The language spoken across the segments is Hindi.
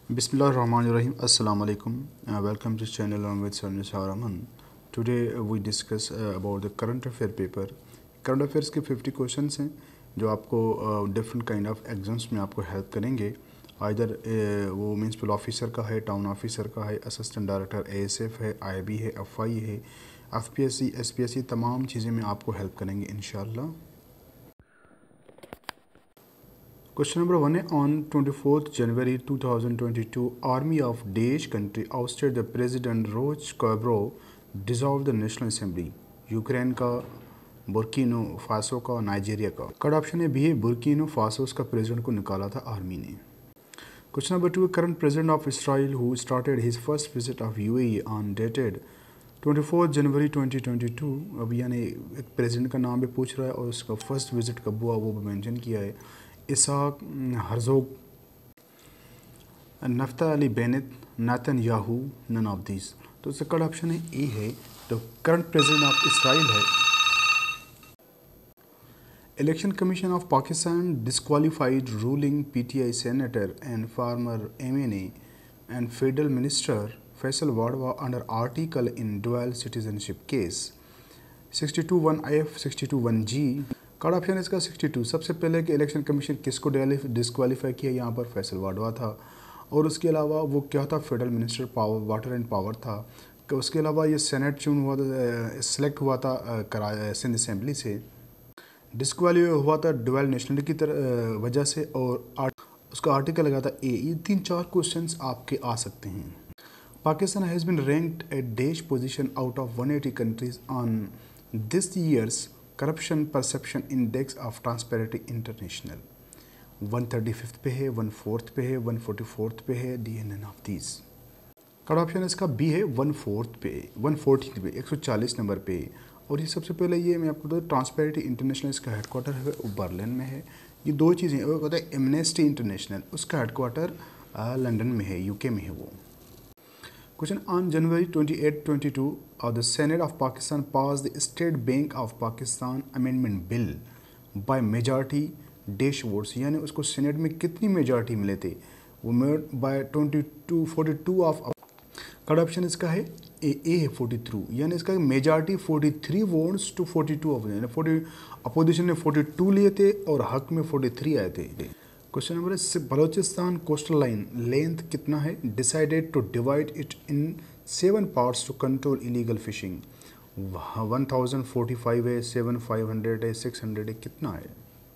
Bismillahirrahmanirrahim. Assalamu alaikum. Welcome to channel on with Sir Nisar Rahman. Today we discuss about the current affair paper. Current affairs के 50 क्वेश्चंस हैं जो आपको डिफरेंट काइंड ऑफ एग्जाम्स में आपको हेल्प करेंगे। आइदर वो म्यूनसिपल ऑफिसर का है, टाउन ऑफिसर का है, असिस्टेंट डायरेक्टर एएसएफ है, आईबी है, एफआई है, एफपीएससी, एसपीएससी, तमाम चीज़ें में आपको हेल्प करेंगे इंशाल्लाह। Question number 1 है on 24th January 2022 Army of Daesh country ousted the President Roch Kabro dissolved the National Assembly। Ukraine का, बुर्किनो फासो का, नाइजीरिया का। कट ऑप्शन है बी है बुर्किनो फासो का प्रेसिडेंट को निकाला था आर्मी ने। Question number 2 current president of Israel who started his first visit of UAE on dated 24 January 2022। अब यानी एक प्रेसिडेंट का नाम भी पूछ रहा है और उसका फर्स्ट विजिट कब हुआ वो भी मेंशन किया है। Isaac Herzog, Naftali Bennett, Netanyahu, none of these. तो इसका करेक्ट ऑप्शन है ए है। तो करंट प्रेसिडेंट ऑफ इसराइल है। Election commission of Pakistan disqualified ruling PTI senator and former MNA and federal minister Faisal Vawda under article in dual citizenship case 62(1)(f), 62(1)(g। Correct option है इसका 62। सबसे पहले कि इलेक्शन कमीशन किसको डिस्क्वालीफाई किया, यहाँ पर फैसल वाडवा था। और उसके अलावा वो क्या था, federal minister power, water and power था। कि उसके अलावा ये सेनेट चुन हुआ था, सेलेक्ट हुआ था सिंध असेंबली से। डिस्क्वालीफाई हुआ था डुअल नेशनलिटी की वजह से और उसका आर्टिकल लगा था ए। ये 3-4 क्वेश्चन आपके आ सकते हैं। Pakistan has been ranked at dash position out of 180 countries on this year's corruption perception index of Transparency International. 135 पे है, 1/4 पे है, 144 पे है, D N N of these. Correct option इसका बी है 1/4 पे, 140 पे, 140 नंबर पे। और ये सबसे पहले ये मैं आपको बता, ट्रांसपेरेंसी इंटरनेशनल इसका हेडक्वार्टर है वो बर्लिन में है। ये दो चीज़ें, एक होता है एमनेस्टी इंटरनेशनल, उसका हेडक्वार्टर लंदन में है, यूके में है वो। Question on January 28, 2022, the Senate of Pakistan passed the State Bank of Pakistan Amendment Bill by majority dash votes। यानी उसको सेनेट में कितनी मेजॉरिटी मिले थे, वो बाय 42 ऑफ। कार्ड ऑप्शन इसका है ए है 43। यानी इसका मेजॉरिटी 43 वोट्स टू 42 ऑफ, यानी 40 अपोजिशन ने 42 लिए थे और हक में 43 आए थे। क्वेश्चन नंबर है बलोचिस्तान कोस्टल लाइन लेंथ कितना है, decided to divide it in 7 parts to control illegal fishing. 1045 है, 7500 है, 600 है, कितना है।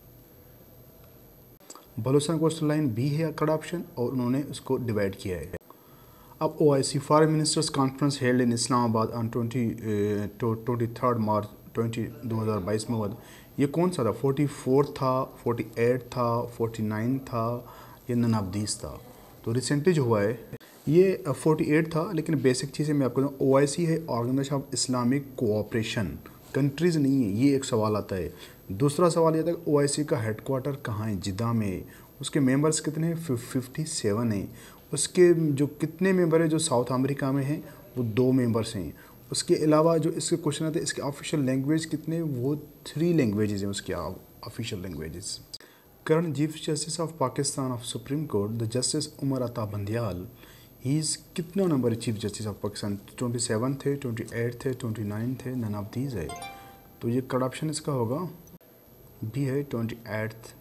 बलोचिस्तान कोस्टल लाइन बी है करेक्ट ऑप्शन और उन्होंने उसको डिवाइड किया है। अब OIC foreign ministers conference held in Islamabad on 23 March 2022 में हुआ। ये कौन सा था, 44 था, 48 था, 49 था, ये नन ऑफ दीज था। तो रिसेंटली जो हुआ है ये 48 था। लेकिन बेसिक चीज़ें मैं आपको बताऊँ, OIC है organisation of Islamic cooperation, countries नहीं है। ये एक सवाल आता है। दूसरा सवाल ये था कि OIC का हेडक्वार्टर कहाँ है, जिद्दा में। उसके मेंबर्स कितने हैं, 57 हैं। उसके जो कितने मेंबर हैं जो साउथ अमेरिका में हैं, वो 2 मेंबर्स हैं। उसके अलावा जो इसके क्वेश्चन आते हैं, इसके ऑफिशियल लैंग्वेज कितने, वो 3 लैंग्वेजेस हैं उसके official languages. Current chief justice of Pakistan of supreme court the justice Umar Ata Bandial, he is कितना नंबर है चीफ जस्टिस ऑफ पाकिस्तान, 27 थे, 28 थे, 29 थे, नन ऑफ दीज है। तो ये करेक्ट ऑप्शन इसका होगा बी है 28।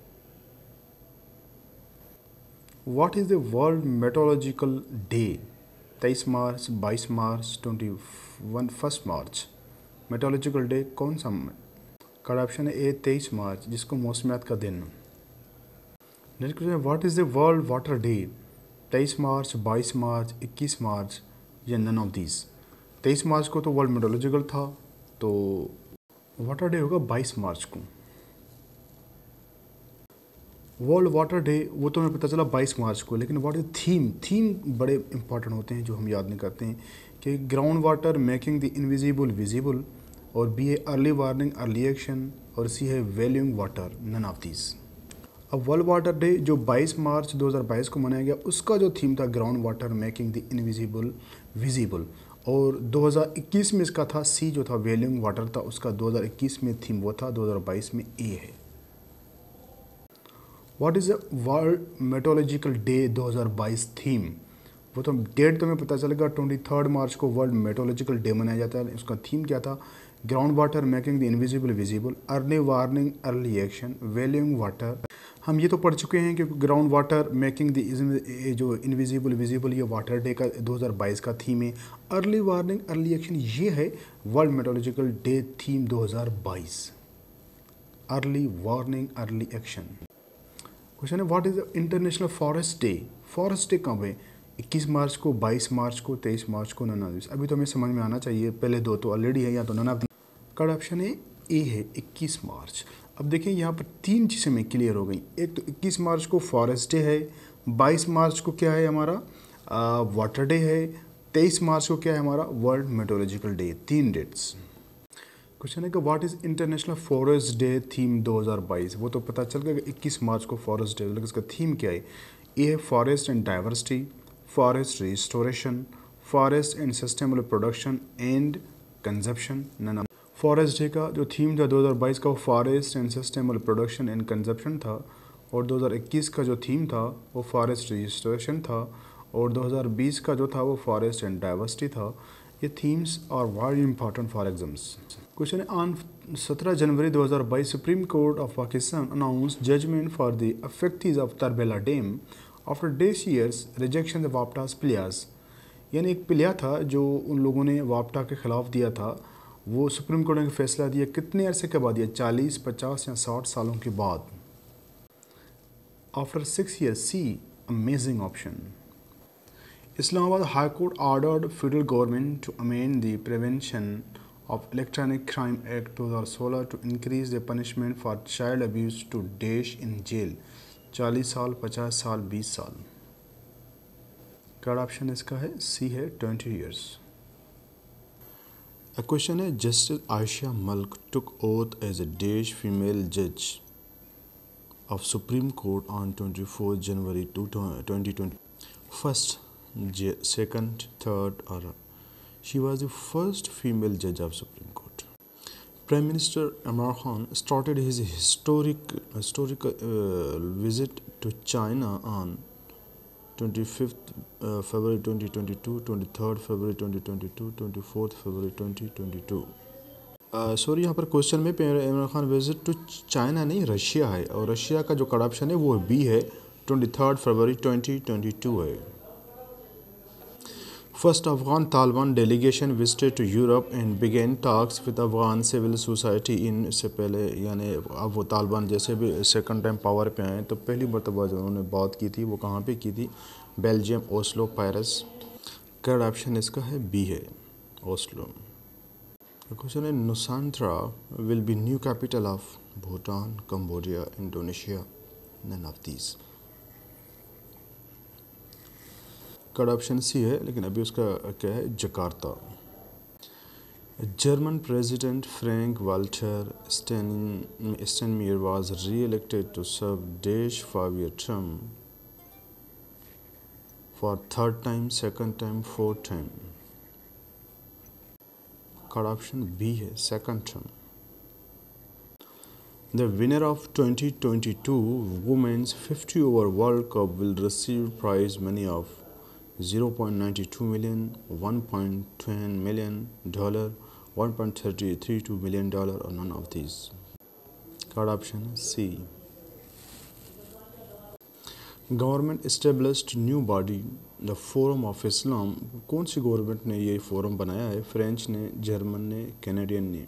What is the world meteorological day, 23 March, 22 March, 21 March. Metrological day कौन सा। करेक्ट ऑप्शन है ए 23 मार्च, जिसको मौसमियात का दिन। Next question, what is the world water day, 23 March, 22 March, 21 March, या नन ऑफ दीज। 23 मार्च को तो वर्ल्ड मेट्रोलॉजिकल था, तो वाटर डे होगा 22 मार्च को। वर्ल्ड वाटर डे वो तो हमें पता चला 22 मार्च को, लेकिन व्हाट इज थीम बड़े इंपॉर्टेंट होते हैं जो हम याद नहीं करते हैं। कि ground water making the invisible visible, और बी है अर्ली वार्निंग अर्ली एक्शन, और सी है valuing water, none of these. अब वर्ल्ड वाटर डे जो 22 मार्च 2022 को मनाया गया, उसका जो थीम था ground water making the invisible visible, और 2021 में इसका था सी जो था वैल्यूइंग वाटर था, उसका 2021 में थीम वो था, 2022 में ए है। What is the world meteorological day 2022 theme? वो तो डेट तुम्हें पता चलेगा, 23 मार्च को वर्ल्ड मेट्रोलॉजिकल डे मनाया जाता है। उसका थीम क्या था? Ground water making the invisible visible, early warning early action, valuing water. हम ये तो पढ़ चुके हैं कि ग्राउंड वाटर मेकिंग द जो इनविजिबल विजिबल, ये वाटर डे का 2022 का थीम है। अर्ली वार्निंग अर्ली एक्शन, ये है world meteorological day theme 2022। Early warning early action. Question है what is the international forest day? Forest day कब है? 21 मार्च को, 22 मार्च को, 23 मार्च को, नन ऑफ दिस। अभी तो हमें समझ में आना चाहिए, पहले दो तो ऑलरेडी है, या तो none of this. Correct option है ए है 21 मार्च। अब देखिए यहाँ पर तीन चीज़ें में क्लियर हो गई। एक तो 21 मार्च को फॉरेस्ट डे है, 22 मार्च को क्या है हमारा वाटर डे है, 23 मार्च को क्या है हमारा वर्ल्ड मेट्रोलॉजिकल डे। तीन डेट्स। क्वेश्चन है कि what is international forest day theme 2022? वो तो पता चल गया कि 21 मार्च को फॉरेस्ट डे, लेकिन इसका थीम क्या है? ये है forest and diversity, forest restoration, forest and sustainable production and consumption. None. Forest day का जो थीम था 2022 का, वो forest and sustainable production and consumption था, और 2021 का जो थीम था वो फॉरेस्ट रिस्टोरेशन था, और 2020 का जो था वो फॉरेस्ट एंड डाइवर्सिटी था। ये themes are very important for exams. Question है on 17 January 2022 supreme court of Pakistan announce judgement for the affectees of Tarbela dam after days years rejection the वापटास प्लेयर्स। यानी एक प्लेयर था जो उन लोगों ने वापटा के ख़िलाफ़ दिया था, वो सुप्रीम कोर्ट ने फैसला दिया कितने अरसे के बाद दिया? 40, 50 या 60 सालों के बाद। After 6 years, C amazing option. Islamabad High Court ordered federal government to amend the Prevention of Electronic Crime Act 2016 to increase the punishment for child abuse to dash in jail 40 साल, 50 साल, 20 साल। करेक्ट ऑप्शन इसका है सी है 20 years। A question है Justice Aisha Malik took oath as a dash female judge of Supreme Court on 24 January 2020. First, second, third, or she was the first female judge of Supreme Court. Prime Minister Imran Khan started his historic visit to China on 25th February 2022, 23rd February 2022, 24th February 2022। Sorry, यहाँ पर क्वेश्चन में Imran Khan visit to China नहीं, रशिया है, और रशिया का जो करेक्ट ऑप्शन है वो बी है, 23rd February 2022 है। First Afghan Taliban delegation visited to Europe and began talks with Afghan civil society in। इससे पहले यानी अब वो तालिबान जैसे भी सेकंड टाइम पावर पे आए तो पहली मरतबा जो उन्होंने बात की थी वो कहाँ पे की थी? Belgium, Oslo, Paris. Correct option इसका है बी है, ओस्लो। क्वेश्चन है Nusantara will be new capital of Bhutan, Cambodia, Indonesia, none of these. Correct option C है, लेकिन अभी उसका क्या है? Jakarta. German president Frank Walter Steinmeier was re-elected to serve dash 5-year term for third time, second time, fourth time। Correct option B है, second term। The winner of 2022 Women's 50 over World Cup will receive prize money of $0.92 million, $1.10 million, $1.32 million, or none of these। Correct option C। Government established new body, the Forum of Islam। कौन सी गवर्नमेंट ने ये फोरम बनाया है? फ्रेंच ने, जर्मन ने, कैनेडियन ने?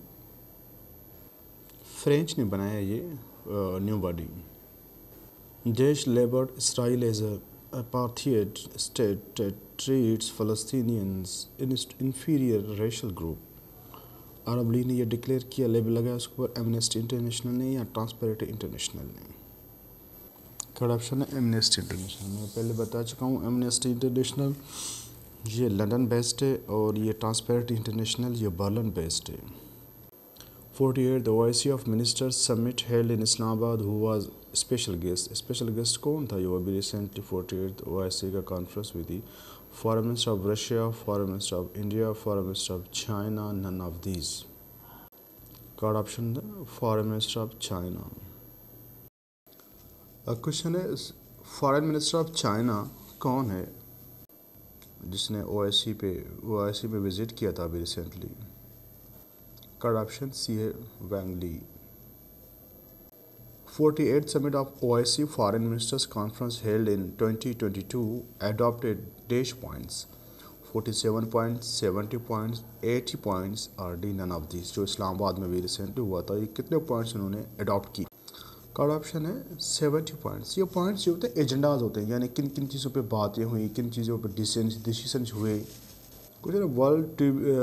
फ्रेंच ने बनाया ये new body. Jaish labeled Israel as a apartheid state that treats Palestinians inferior racial group। Arab League ने यह डिक्लेयर किया, लेबल लगाया उसके ऊपर, एमनेस्टी इंटरनेशनल ने या ट्रांसपेरेंसी इंटरनेशनल ने? करेक्ट ऑप्शन है एमनेस्टी इंटरनेशनल। मैं पहले बता चुका हूँ एमनेस्टी इंटरनेशनल ये लंदन बेस्ड है, और ये ट्रांसपेरेंसी इंटरनेशनल ये बर्लिन बेस्ड है। 48th OIC of Ministers Summit held in Islamabad, who was special guest? Special guest कौन था? जो अभी रिसेंटली 48th OIC का कॉन्फ्रेंस हुई थी। Foreign minister of Russia, foreign minister of India, foreign minister of China, none of these. Correct option foreign minister of China. Question है, फॉरेन मिनिस्टर ऑफ चाइना कौन है जिसने ओआईसी पे विजिट किया था अभी रिसेंटली? करेक्ट ऑप्शन सी है, Wang Li. 48th summit of OIC Foreign Ministers Conference held in 2022 adopted dash points 47 points, 70 points, 80 points और डी नन ऑफ दिस। जो इस्लामाबाद में भी रिसेंटली हुआ था, ये कितने पॉइंट्स उन्होंने अडॉप्ट की? कार्ड ऑप्शन है 70 पॉइंट्स। ये पॉइंट्स जो होते हैं एजेंडाज होते हैं, यानी किन किन चीज़ों पे बातें हुई, किन चीज़ों पे डिसीजन हुए। कुछ ना, world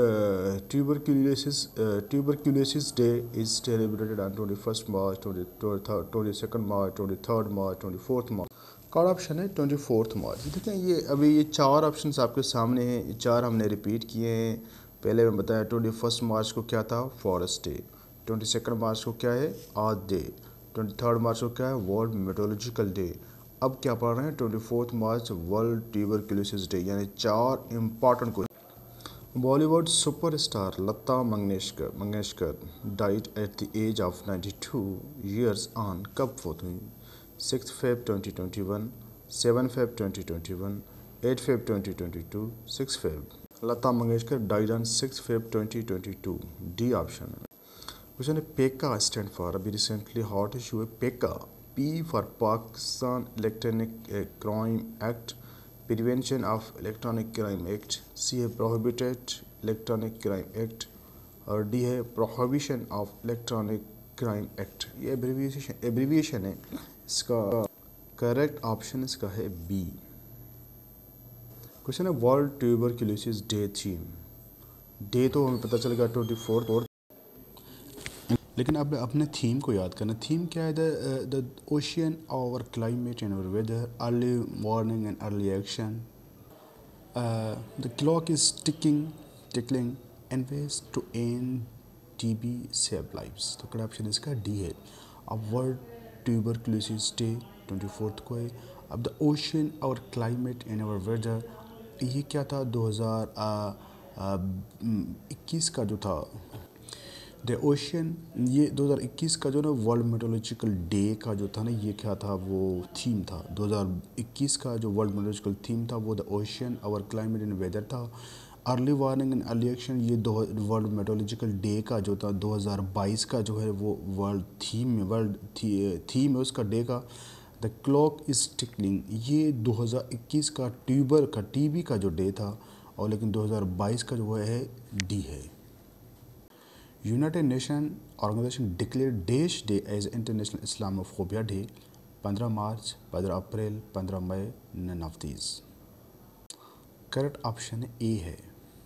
tuberculosis day is celebrated on 21 March, 22 March, 23 March, 24 March. Correct option है 24 मार्च। देखते हैं, ये अभी ये चार ऑप्शंस आपके सामने हैं, ये चार हमने रिपीट किए हैं। पहले मैं बताया 21 मार्च को क्या था, फॉरेस्ट डे। 22 मार्च को क्या है, अर्थ डे। 23 मार्च को क्या है, वर्ल्ड मेट्रोलॉजिकल डे। अब क्या पढ़ रहे हैं, 24 मार्च वर्ल्ड ट्यूबरक्यूलोसिस डे। यानी चार important question. Bollywood superstar Lata Mangeshkar died at the age of 92 years on, कब फौत हुई? 6 Feb 2021, 7 Feb 2021, 8 Feb 2022, 6 Feb. Lata Mangeshkar died on 6 Feb 2022, D option है। क्वेश्चन है, पेका स्टैंड फॉर, अभी रिसेंटली हॉट इशू है PECA. P for Pakistan electronic crime act, prevention of electronic crime act, C है प्रोहिबिटेड इलेक्ट्रॉनिक क्राइम एक्ट, और डी है prohibition of electronic crime act. ये एब्रीविएशन है, इसका करेक्ट ऑप्शन इसका है बी। क्वेश्चन है, world tuberculosis day theme. Day तो हमें पता चलेगा 24, लेकिन अब अपने थीम को याद करना। थीम क्या है? The ocean, our climate and our weather, early warning and early action, the clock is ticking and ways to end TB save lives. तो करेक्ट ऑप्शन इसका डी है। अब वर्ल्ड ट्यूबरक्यूलोसिस डे 24 को है। अब the ocean, our climate and our weather, ये क्या था, 2021 का जो था द ओशियन, ये 2021 का जो ना वर्ल्ड मेट्रोलॉजिकल डे का जो था ना, ये क्या था, वो थीम था। 2021 का जो वर्ल्ड मेट्रोलॉजिकल थीम था वो the ocean, our climate and weather था। Early warning and early action, ये वर्ल्ड मेट्रोलॉजिकल डे का जो था 2022 का जो है वो वर्ल्ड थीम है उसका डे का। द क्लॉक इज टिकलिंग, ये 2021 का टीबी का जो डे था, और लेकिन 2022 का जो है डी है। United Nation organization declare dash day as international Islamophobia day, 15 March, 15 April, 15 May, none of these. Correct option A है।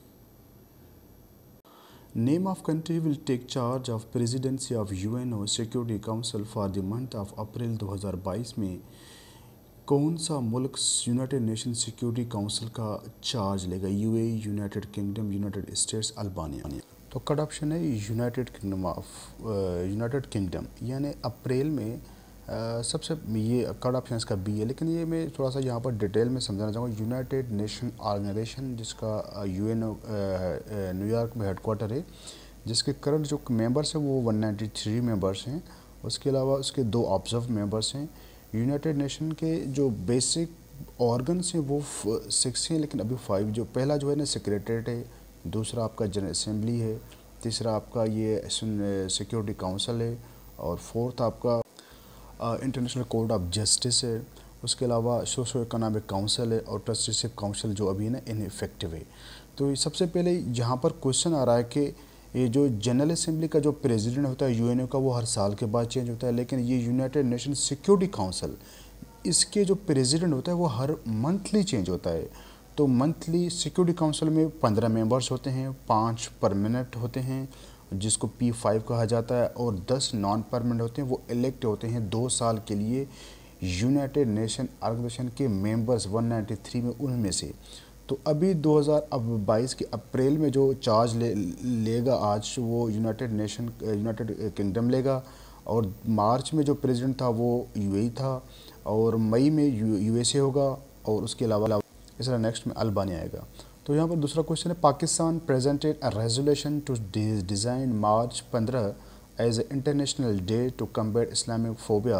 Name of country will take charge of presidency of UNO security council for the month of April 2022 में कौन सा मुल्क यूनाइटेड नेशन सिक्योरिटी काउंसिल का चार्ज लेगा? UAE, United Kingdom, United States, Albania. तो कट ऑप्शन है यूनाइटेड किंगडम, यानी अप्रैल में सबसे ये कट ऑप्शन इसका बी है। लेकिन ये मैं थोड़ा सा यहाँ पर डिटेल में समझाना चाहूँगा। यूनाइटेड नेशन ऑर्गेनाइजेशन जिसका यूएनओ न्यूयॉर्क में हेडक्वार्टर है, जिसके करंट जो मेंबर्स हैं वो 193 मेंबर्स हैं। उसके अलावा उसके 2 ऑब्जर्व मेंबर्स हैं। यूनाइटेड नेशन के जो बेसिक ऑर्गन्स हैं वो 6 हैं, लेकिन अभी 5 जो पहला जो है ना सेक्रेटरीट है, दूसरा आपका जनरल असेंबली है, तीसरा आपका ये सिक्योरिटी काउंसिल है, और फोर्थ आपका इंटरनेशनल कोर्ट ऑफ जस्टिस है। उसके अलावा सोशो इकोनॉमिक काउंसिल है, और ट्रस्टीशिप काउंसिल जो अभी ना इनइफेक्टिव है। तो सबसे पहले यहाँ पर क्वेश्चन आ रहा है कि ये जो जनरल असेंबली का जो प्रेसिडेंट होता है यूएनओ का, वो हर साल के बाद चेंज होता है, लेकिन ये यूनाइटेड नेशन सिक्योरिटी काउंसिल, इसके जो प्रेसिडेंट होता है वो हर मंथली चेंज होता है। तो मंथली सिक्योरिटी काउंसिल में 15 मेंबर्स होते हैं, 5 परमानेंट होते हैं जिसको P5 कहा जाता है, और 10 नॉन परमानेंट होते हैं, वो इलेक्ट होते हैं 2 साल के लिए यूनाइटेड नेशन ऑर्गेनाइजेशन के मेंबर्स 193 में, उनमें से। तो अभी 2022 के अप्रैल में जो चार्ज लेगा आज, वो यूनाइटेड किंगडम लेगा, और मार्च में जो प्रेसिडेंट था वो यूएई था, और मई में यूएसए होगा, और उसके अलावा इस तरह नेक्स्ट में अल्बानिया आएगा। तो यहाँ पर दूसरा क्वेश्चन है, Pakistan presented a resolution to design March 15 as a international day to combat Islamic phobia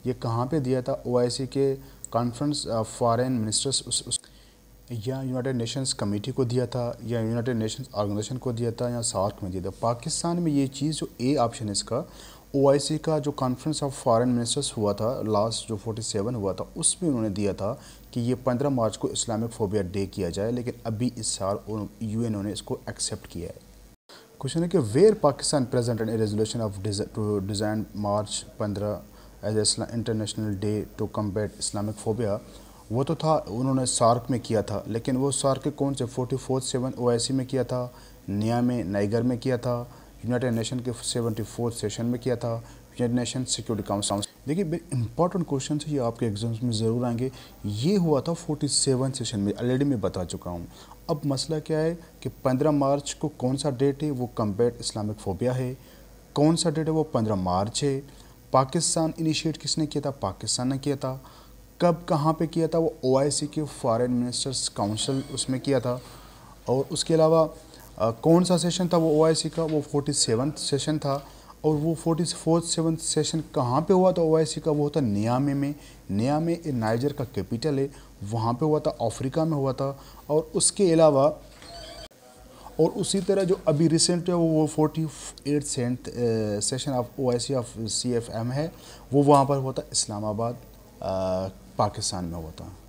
ये कहाँ पे दिया था? OIC के कॉन्फ्रेंस ऑफ फॉरेन मिनिस्टर्स या यूनाइटेड नेशंस कमेटी को दिया था, या यूनाइटेड नेशंस ऑर्गेनाइजेशन को दिया था, या सार्क में दिया था। पाकिस्तान में ये चीज़ जो ए ऑप्शन है इसका, OIC का जो कॉन्फ्रेंस ऑफ फॉरेन मिनिस्टर्स हुआ था लास्ट जो 47 हुआ था, उसमें उन्होंने दिया था कि ये 15 मार्च को इस्लामिक फोबिया डे किया जाए, लेकिन अभी इस साल UN ने इसको एक्सेप्ट किया है। क्वेश्चन है कि where Pakistan presented a resolution of to design March 15 as international day to combat Islamic phobia. वो तो था, उन्होंने सार्क में किया था, लेकिन वो सार्क के कौन से 44th OIC में किया था, नियामे नाइगर में किया था, यूनाइटेड नेशन के 74th सेशन में किया था, यूनाइटेड नेशन सिक्योरिटी काउंसिल। देखिए वेरी इंपॉर्टेंट क्वेश्चन है, ये आपके एग्जाम्स में ज़रूर आएंगे। ये हुआ था 47 सेशन में, ऑलरेडी मैं बता चुका हूँ। अब मसला क्या है कि 15 मार्च को कौन सा डेट है? वो कम्बैट इस्लामिक फोबिया है। कौन सा डेट है? वो 15 मार्च है। पाकिस्तान इनिशिएट किसने किया था? पाकिस्तान ने किया था। कब कहाँ पे किया था? वो OIC के फॉरेन मिनिस्टर्स काउंसिल उसमें किया था। और उसके अलावा कौन सा सेशन था वो OIC का? वो 47th सेशन था। और वो 44th सेशन कहाँ पे हुआ था OIC का? वो था नियामे में। नियामे नाइजर का कैपिटल है, वहाँ पे हुआ था, अफ्रीका में हुआ था। और उसके अलावा और उसी तरह जो अभी रिसेंट है वो 48th session of OIC of CFM है, वो वहाँ पर हुआ था इस्लामाबाद पाकिस्तान में हुआ था।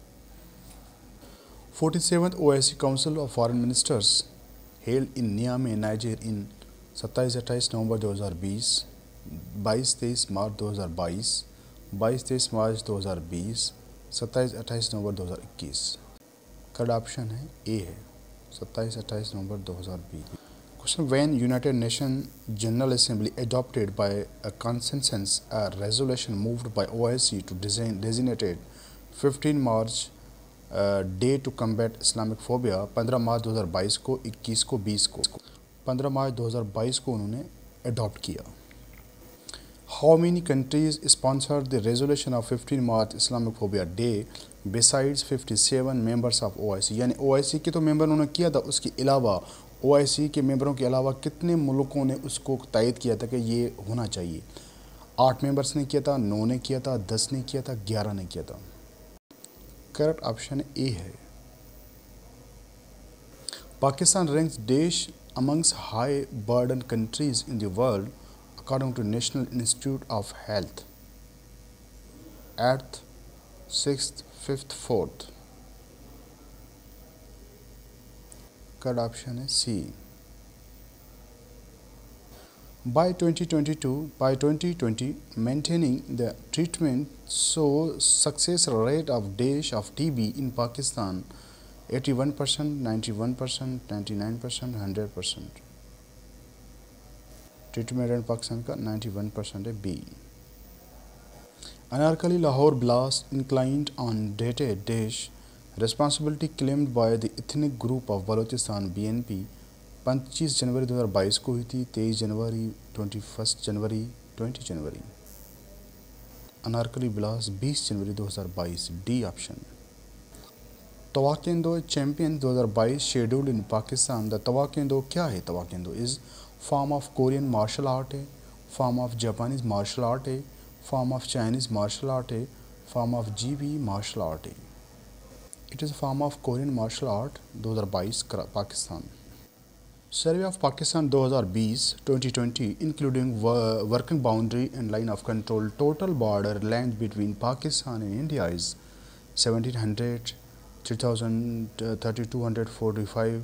47th OIC council of foreign ministers held in Niamey Niger in 27-28 November 2020, 22-23 March 2022, 22-23 March 2020, 27-28 November 2021। Third option है ए है, 27-28 November 2020। Question: When United Nations General Assembly adopted by a consensus a resolution moved by OIC to designated 15 March day to combat Islamic phobia, 15 March 2022 को, 21 को, 20 को, 15 मार्च 2022 को उन्होंने अडॉप्ट किया। How many countries sponsored the resolution of 15 March Islamic phobia day besides 57 members of OIC? यानी OIC के तो मेंबर उन्होंने किया था, उसके अलावा OIC के मेंबरों के अलावा कितने मुल्कों ने उसको तायद किया था कि ये होना चाहिए? 8 मेंबर्स ने किया था, 9 ने किया था, 10 ने किया था, 11 ने किया था। करेक्ट ऑप्शन ए है। पाकिस्तान रैंक्स देश amongst high burden countries in the world according to national institute of health, 8th, 6th, 5th, 4th। Correct option है C. By 2020, maintaining the treatment so success rate of dash of TB in Pakistan 81%, 91%, 99%, 100%। Treatment rate Pakistan का 91% है, B. Anarkali Lahore blast inclined on dated dash responsibility claimed by the ethnic group of Balochistan BNP 25 जनवरी 2022 को हुई थी, 23 जनवरी, 21 जनवरी, 20 जनवरी। अनारकली ब्लास्ट 20 जनवरी 2022, D option. Taekwondo champion 2022 scheduled in Pakistan. The taekwondo क्या है? Taekwondo is form of Korean martial art है, form of Japanese martial art है, form of Chinese martial art है, form of GB martial art है। It is form of Korean martial art 2022 Pakistan. Survey of Pakistan 2020 including working boundary and line of control, total border length between Pakistan and India is 1700, 3000, 3245,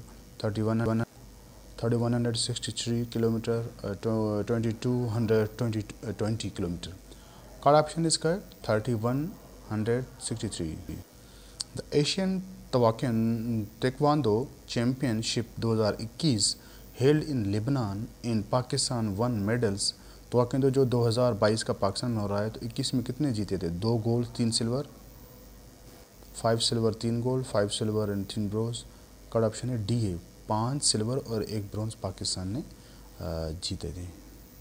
3163 kilometre, 2220 kilometre. Correct option इसका है 3163। The Asian taekwondo championship 2021 held in Lebanon in Pakistan won medals. Taekwondo जो 2022 का पाकिस्तान में हो रहा है, तो 21 में कितने जीते थे? 2 gold 3 silver, 5 silver 3 gold, 5 silver and 3 bronze. Correct option है डी है, 5 सिल्वर और 1 ब्रोंज पाकिस्तान ने जीते थे।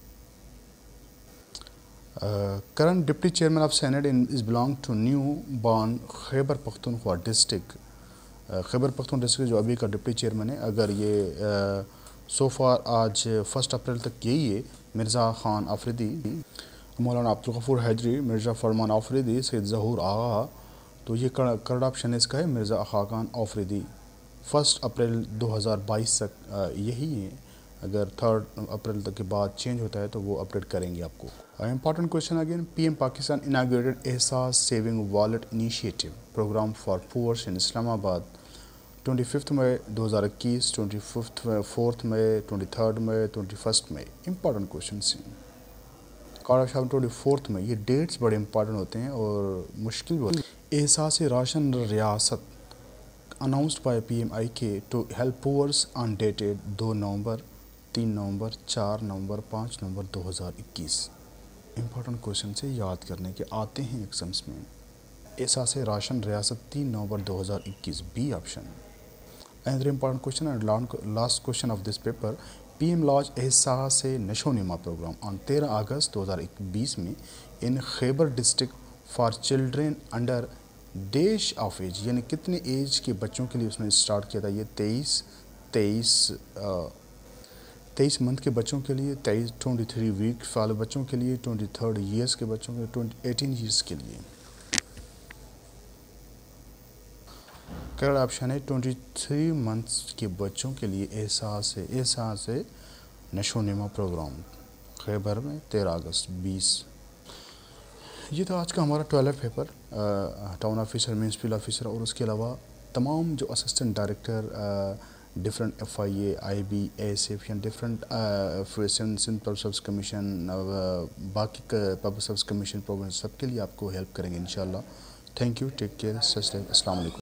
Current deputy chairman of senate is belong to new born Khyber Pakhtunkhwa district. Khyber Pakhtun district जो अभी का डिप्टी चेयरमैन है, अगर ये सो फार आज 1 अप्रैल तक यही है, मिर्ज़ा ख़ान आफरीदी। मौलाना अब्दुल गफूर हैदरी, मिर्ज़ा फरमान आफरीदी, सैयद ज़हूर आगा। तो ये करेक्ट ऑप्शन इसका है मिर्ज़ा खाकान आफरीदी। 1 अप्रैल 2022 तक यही है। अगर 3 अप्रैल तक के बाद चेंज होता है तो वो अपडेट करेंगे आपको। Important question again, PM Pakistan inaugurated Ehsaas saving wallet initiative programme for poors in Islamabad 25 May 2021, 4 May, 23 May, 21 May. Important question हैं। कार्ड 24 में। ये डेट्स बड़े इंपॉर्टेंट होते हैं और मुश्किल होते हैं। Ehsaas Rashan Riayat announced by PMIK to help poors on dated 2 November, 3 November, 4 November, 5 November 2021। Important question से याद करने के आते हैं एग्जाम्स में। एहसास Rashan Riayat 3 November 2021, B option. Another important question and last question of this paper, PM launched एहसास नशोनुमा प्रोग्राम ऑन 13 अगस्त 2020 में in Khyber district for children under dash of age, यानी कितने एज के बच्चों के लिए उसने स्टार्ट किया था। ये 23 मंथ के बच्चों के लिए, 23 वीक वाले बच्चों के लिए, 23 ईयर्स के बच्चों के लिए, 18 ईयर्स के लिए। करेक्ट ऑप्शन है 23 मंथ्स के बच्चों के लिए एहसास नशोनुमा प्रोग्राम खैबर में 13 अगस्त 20। ये था आज का हमारा 12 paper, town officer, municipal officer और उसके अलावा तमाम जो assistant director different FIA, IB, ASF या different Sindh public service commission, बाकी पब्लिक सर्विस कमीशन प्रोग्राम सबके लिए आपको हेल्प करेंगे इंशाल्लाह। थैंक यू, टेक केयर, अस्सलाम वालेकुम।